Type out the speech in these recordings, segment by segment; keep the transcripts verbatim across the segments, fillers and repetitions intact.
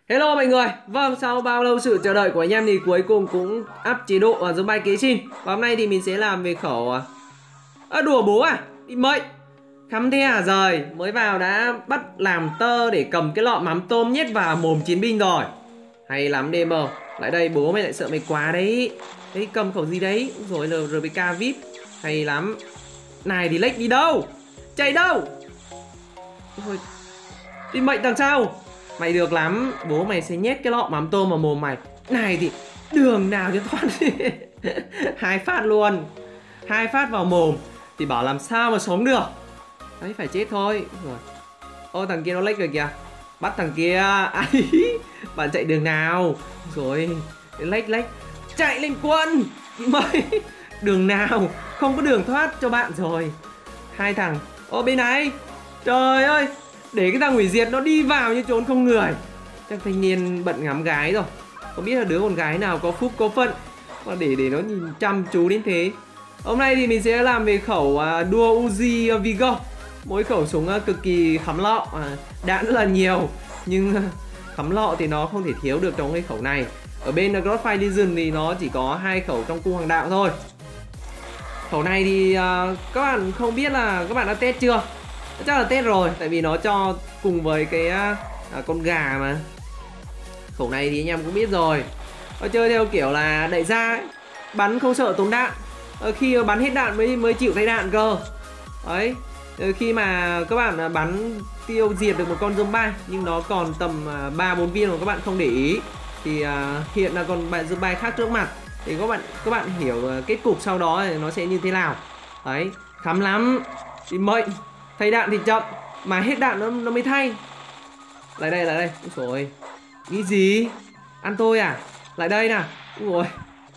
Hello mọi người, vâng sau bao lâu sự chờ đợi của anh em thì cuối cùng cũng up chế độ ở giống bài kế xin. Và hôm nay thì mình sẽ làm về khẩu à, à đùa bố à, đi mệnh khắm thế à rời, mới vào đã bắt làm tơ để cầm cái lọ mắm tôm nhét vào mồm chiến binh rồi. Hay lắm đê em, lại đây bố mày lại sợ mày quá đấy. Đấy cầm khẩu gì đấy, rồi rờ pê ca vê i pê, hay lắm. Này thì lách đi đâu, chạy đâu. Thôi, đi mệnh đằng sau. Mày được lắm, bố mày sẽ nhét cái lọ mắm tôm vào mồm mày. Này thì đường nào cho thoát. Hai phát luôn, hai phát vào mồm thì bảo làm sao mà sống được. Đấy phải chết thôi. Rồi. Ô thằng kia nó lách rồi kìa. Bắt thằng kia. Bạn chạy đường nào. Rồi lách lách chạy lên quân. Mày đường nào, không có đường thoát cho bạn rồi. Hai thằng. Ô bên này. Trời ơi, để cái thằng hủy diệt nó đi vào như trốn không người. Chắc thanh niên bận ngắm gái rồi. Không biết là đứa con gái nào có phúc có phận mà để để nó nhìn chăm chú đến thế. Hôm nay thì mình sẽ làm về khẩu uh, Dual Uzi uh, Vigo. Mỗi khẩu súng uh, cực kỳ khắm lọ, uh, đạn rất là nhiều. Nhưng uh, khắm lọ thì nó không thể thiếu được trong cái khẩu này. Ở bên uh, Godfire Legion thì nó chỉ có hai khẩu trong cung hoàng đạo thôi. Khẩu này thì uh, các bạn không biết là các bạn đã test chưa? Chắc là test rồi, tại vì nó cho cùng với cái à, con gà mà. Khẩu này thì anh em cũng biết rồi. Nó chơi theo kiểu là đẩy ra ấy, bắn không sợ tốn đạn. Ờ, khi bắn hết đạn mới mới chịu thay đạn cơ. Đấy. Ờ, khi mà các bạn bắn tiêu diệt được một con zombie nhưng nó còn tầm ba bốn viên mà các bạn không để ý thì à, hiện là còn bạn zombie khác trước mặt thì các bạn các bạn hiểu kết cục sau đó thì nó sẽ như thế nào. Đấy, khắm lắm. Thì mệnh thay đạn thì chậm, mà hết đạn nó, nó mới thay. Lại đây, lại đây. Úi dồi, nghĩ gì? Ăn tôi à? Lại đây nào. Úi dồi.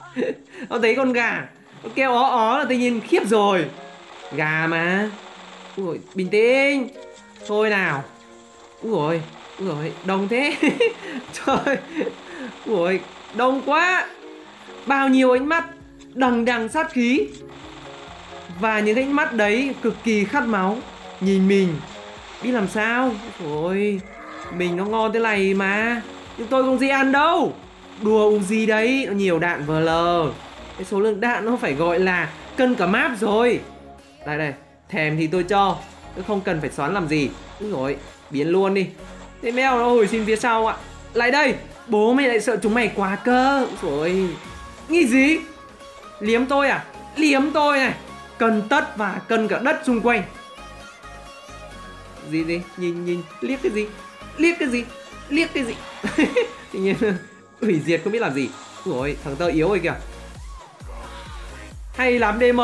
Nó thấy con gà nó kêu ó ó là tự nhiên khiếp rồi. Gà mà. Úi dồi, bình tĩnh. Thôi nào. Úi dồi, úi dồi, đông thế. Trời. Úi dồi, đông quá. Bao nhiêu ánh mắt đằng đằng sát khí. Và những ánh mắt đấy cực kỳ khát máu. Nhìn mình biết làm sao. Ôi, mình nó ngon thế này mà, nhưng tôi không gì ăn đâu. Đùa Uzi đấy, nó nhiều đạn vờ lờ. Cái số lượng đạn nó phải gọi là cân cả map rồi. Đây đây, thèm thì tôi cho, tôi không cần phải xoắn làm gì. Úi dồi, biến luôn đi. Thế mèo nó hồi xin phía sau ạ. Lại đây, bố mày lại sợ chúng mày quá cơ. Úi dồi, nghĩ gì? Liếm tôi à? Liếm tôi này. Cân tất và cân cả đất xung quanh. Gì gì? Nhìn nhìn liếc cái gì? Liếc cái gì? Liếc cái gì? Tự nhiên hủy diệt không biết làm gì. Ui, thằng tơ yếu rồi kìa. Hay lắm đê em.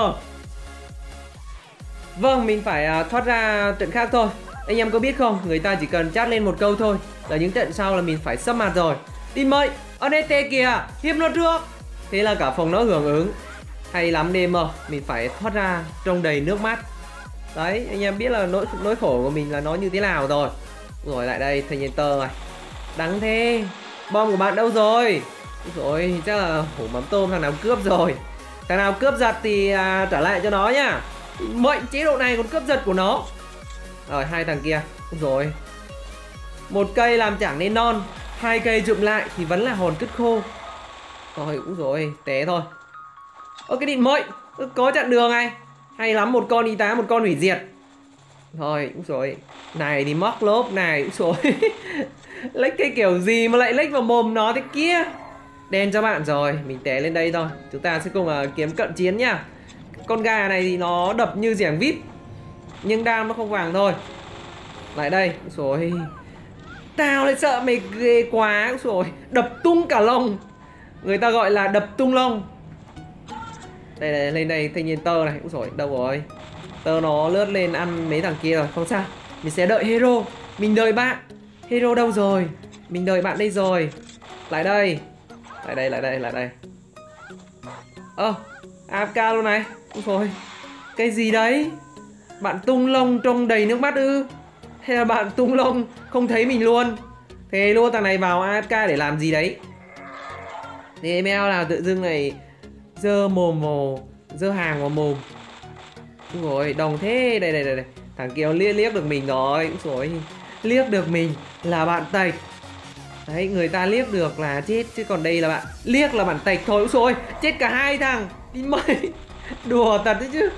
Vâng, mình phải uh, thoát ra trận khác thôi. Anh em có biết không? Người ta chỉ cần chat lên một câu thôi là những trận sau là mình phải sắp mặt rồi. Tin mệnh, en ét tê kìa, hiếp nó trước. Thế là cả phòng nó hưởng ứng. Hay lắm đê em, mình phải thoát ra trông đầy nước mắt. Đấy, anh em biết là nỗi nỗi khổ của mình là nó như thế nào rồi. Rồi lại đây, thanh niên tơ này. Đắng thế. Bom của bạn đâu rồi? Rồi, chắc là hổ mắm tôm thằng nào cướp rồi. Thằng nào cướp giật thì à, trả lại cho nó nhá. Mệnh chế độ này còn cướp giật của nó. Rồi, hai thằng kia. Rồi. Một cây làm chẳng nên non, hai cây chụm lại thì vẫn là hòn cứt khô. Rồi, cũng rồi, té thôi. Ơ cái định mệnh, có chặn đường này. Hay lắm, một con y tá, một con hủy diệt. Thôi, úi rồi. Này thì móc lốp này, úi rồi. Lách cái kiểu gì mà lại lách vào mồm nó thế kia. Đen cho bạn rồi, mình té lên đây thôi. Chúng ta sẽ cùng uh, kiếm cận chiến nhá. Con gà này thì nó đập như giảng vê i pê, nhưng đam nó không vàng thôi. Lại đây, úi rồi. Tao lại sợ mày ghê quá, úi rồi. Đập tung cả lông. Người ta gọi là đập tung lông. Đây này, lên đây thanh niên tơ này. Úi dồi, đâu rồi? Tơ nó lướt lên ăn mấy thằng kia rồi, không sao. Mình sẽ đợi hero. Mình đợi bạn. Hero đâu rồi? Mình đợi bạn đây rồi. Lại đây. Lại đây, lại đây, lại đây. Ơ, a ép ca luôn này. Úi dồi, cái gì đấy? Bạn tung lông trông đầy nước mắt ư? Hay là bạn tung lông không thấy mình luôn? Thế luôn thằng này vào a ép ca để làm gì đấy? Thế email nào tự dưng này dơ mồm vào, dơ hàng vào mồm. Rồi đồng thế. Đây đây đây, đây. Thằng kia liếc liếc được mình rồi. Rồi liếc được mình là bạn tạch. Đấy, người ta liếc được là chết, chứ còn đây là bạn liếc là bạn tạch thôi. Úi xôi, chết cả hai thằng. Đi mày. Đùa thật đấy chứ.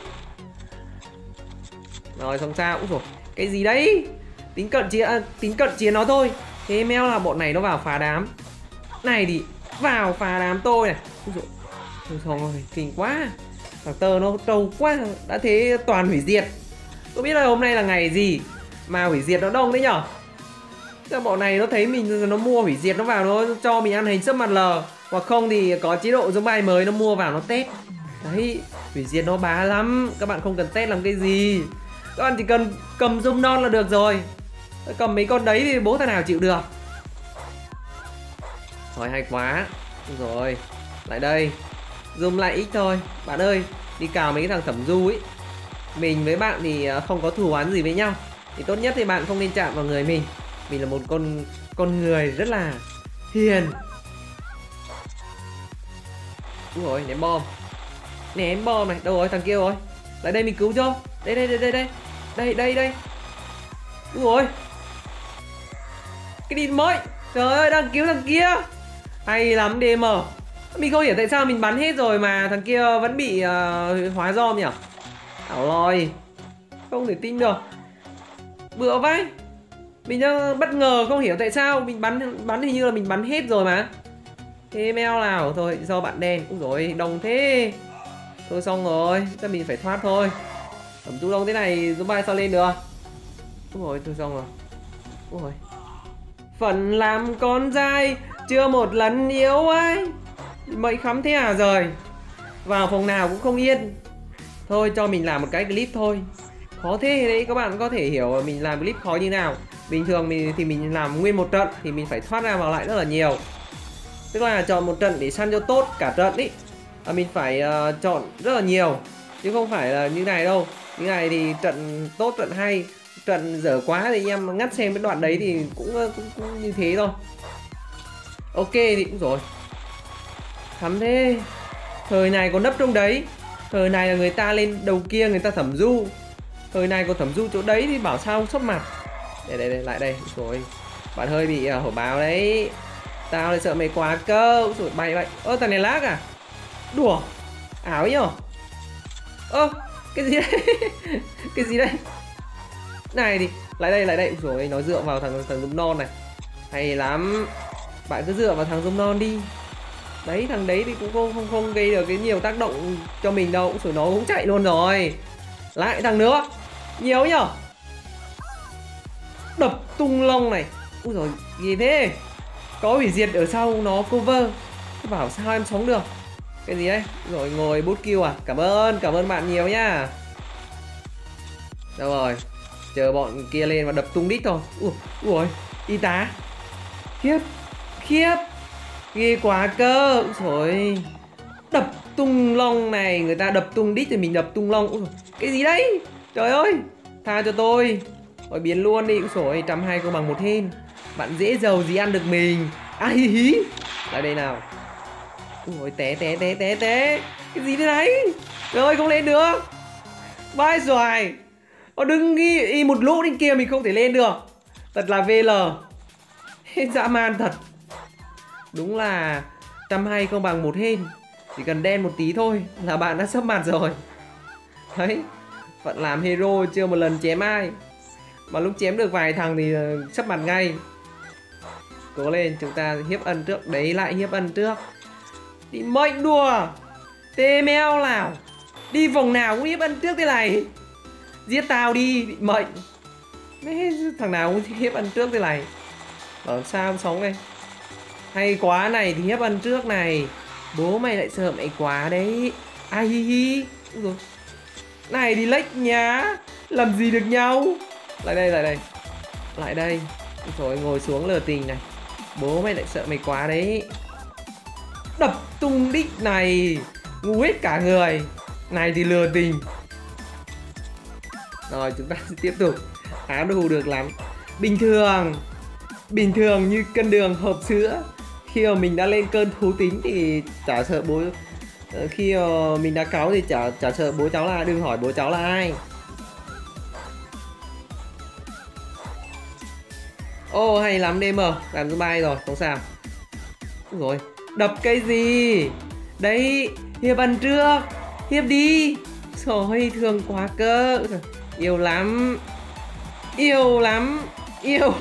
Rồi xong sao? Úi xôi, cái gì đấy? Tính cận chiến, à, tính cận chiến nó thôi. Thế meo là bọn này nó vào phá đám. Này thì vào phá đám tôi này. Úi xôi, úi xôi, kinh quá. Thằng tơ nó trâu quá. Đã thế toàn hủy diệt. Tôi biết là hôm nay là ngày gì mà hủy diệt nó đông đấy nhở. Các bọn này nó thấy mình, nó mua hủy diệt nó vào, nó cho mình ăn hình sấp mặt lờ. Hoặc không thì có chế độ giống bài mới nó mua vào nó test. Đấy, hủy diệt nó bá lắm. Các bạn không cần test làm cái gì. Các bạn chỉ cần cầm zoom non là được rồi. Cầm mấy con đấy thì bố thằng nào chịu được. Rồi hay quá. Rồi, lại đây. Zoom lại ít thôi. Bạn ơi, đi cào mấy cái thằng thẩm du ấy. Mình với bạn thì không có thù oán gì với nhau. Thì tốt nhất thì bạn không nên chạm vào người mình. Mình là một con con người rất là hiền. Úi rồi, ném bom. Ném bom này, đâu rồi, thằng kia rồi. Lại đây mình cứu cho. Đây đây đây đây đây. Đây đây đây. Úi rồi. Cái đít mới. Trời ơi, đang cứu thằng kia. Hay lắm đê em. Mình không hiểu tại sao mình bắn hết rồi mà thằng kia vẫn bị uh, hóa dom nhỉ. Ảo lòi. Không thể tin được. Bựa vai. Mình đang bất ngờ không hiểu tại sao mình bắn bắn hình như là mình bắn hết rồi mà. Thế meo nào thôi, do bạn đen. Úi dồi, đông thế. Thôi xong rồi, chắc mình phải thoát thôi. Thẩm du đông thế này giúp bài sao lên được. Úi dồi, thôi xong rồi. Úi dồi. Phần làm con dai chưa một lần yếu ai. Mậy khắm thế à rồi. Vào phòng nào cũng không yên. Thôi cho mình làm một cái clip thôi. Khó thế đấy, các bạn có thể hiểu mình làm clip khó như nào. Bình thường mình thì mình làm nguyên một trận thì mình phải thoát ra vào lại rất là nhiều. Tức là chọn một trận để săn cho tốt cả trận ý. À, mình phải uh, chọn rất là nhiều. Chứ không phải là như này đâu. Như này thì trận tốt, trận hay. Trận dở quá thì em ngắt xem cái đoạn đấy thì cũng, cũng, cũng như thế thôi. Ok thì cũng rồi. Thắm thế. Thời này còn nấp trong đấy. Thời này là người ta lên đầu kia người ta thẩm du. Thời này còn thẩm du chỗ đấy thì bảo sao không sốc mặt. Đây đây đây, lại đây. Rồi. Bạn hơi bị uh, hổ báo đấy. Tao lại sợ mày quá cơ. Rồi bay vậy. Ơ thằng này lag à? Đùa. Ảo ấy nhở. Ơ cái gì đây? Cái gì đây? Này thì lại đây lại đây. Rồi nó dựa vào thằng thằng Dũng non này. Hay lắm. Bạn cứ dựa vào thằng Dũng non đi. Đấy thằng đấy thì cũng không không không gây được cái nhiều tác động cho mình đâu. Rồi nó cũng chạy luôn rồi. Lại thằng nữa. Nhiều nhở. Đập tung lông này. Úi rồi gì thế? Có hủy diệt ở sau nó cover. Cứ bảo sao em sống được. Cái gì đấy? Rồi ngồi bút kill à? Cảm ơn, cảm ơn bạn nhiều nhá. Đâu rồi? Chờ bọn kia lên và đập tung đít thôi. Ui, ui, y tá. Khiếp, khiếp. Ghê quá cơ. Úi rồi. Đập tung lông này. Người ta đập tung đít thì mình đập tung lông. Ui, cái gì đấy? Trời ơi. Tha cho tôi. Rồi biến luôn đi. Úi rồi, một trăm hai mươi công bằng một hên. Bạn dễ giàu gì ăn được mình. À hí hí. Lại đây nào. Ui té té té té té. Cái gì thế đấy? Trời ơi không lên được. Vai xoài. Nó đứng ghi y một lũ bên kia mình không thể lên được. Thật là vê lờ. Hết dã man thật. Đúng là một trăm hai mươi không bằng một hên. Chỉ cần đen một tí thôi là bạn đã sấp mặt rồi. Đấy. Phận làm hero chưa một lần chém ai. Mà lúc chém được vài thằng thì sấp mặt ngay. Cố lên, chúng ta hiếp ân trước. Đấy lại hiếp ân trước. Đi mệnh đùa. Tê meo nào. Đi vòng nào cũng hiếp ân trước thế này. Giết tao đi, bị mệnh. Mấy thằng nào cũng hiếp ân trước thế này. Bảo sao sống đây. Hay quá này thì hiếp ân trước này. Bố mày lại sợ mày quá đấy. Ai hi hi. Rồi. Này đi lách nhá. Làm gì được nhau. Lại đây, lại đây. Lại đây. Rồi ngồi xuống lừa tình này. Bố mày lại sợ mày quá đấy. Đập tung đích này. Ngu hết cả người. Này thì lừa tình. Rồi chúng ta sẽ tiếp tục. Áo đồ được lắm. Bình thường. Bình thường như cân đường hộp sữa. Khi mà mình đã lên cơn thú tính thì chả sợ bố. Khi mà mình đã cáu thì chả, chả sợ bố cháu là. Đừng hỏi bố cháu là ai. Ô hay lắm đê em, làm giúp bay rồi, không sao. Rồi, đập cái gì? Đấy, Hiệp ăn trước. Hiệp đi. Trời thương quá cơ. Yêu lắm. Yêu lắm. Yêu.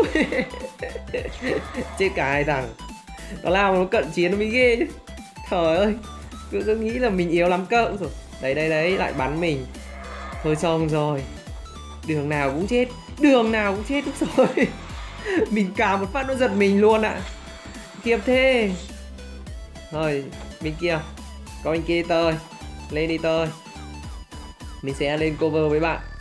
Chết cả hai thằng. Nó lao nó cận chiến nó mới ghê chứ. Trời ơi. Cứ, cứ nghĩ là mình yếu lắm cơ. Rồi. Đấy đấy đấy, lại bắn mình. Thôi xong rồi. Đường nào cũng chết. Đường nào cũng chết rồi. Mình cào một phát nó giật mình luôn ạ. À. Kiếp thế. Thôi, bên kia. Có bên kia tơi. Lên đi tơi. Mình sẽ lên cover với bạn.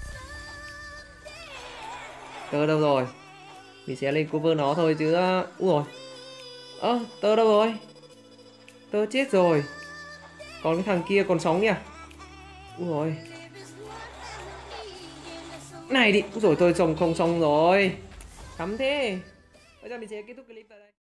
Tơ đâu rồi? Mình sẽ lên cover nó thôi chứ. Úi rồi. Ơ, à, tơ đâu rồi? Tơ chết rồi. Còn cái thằng kia còn sống nhỉ? Úi rồi. Này đi. Úi rồi tôi xong không xong rồi. Cắm thế. Bây giờ mình sẽ kết thúc clip tại đây.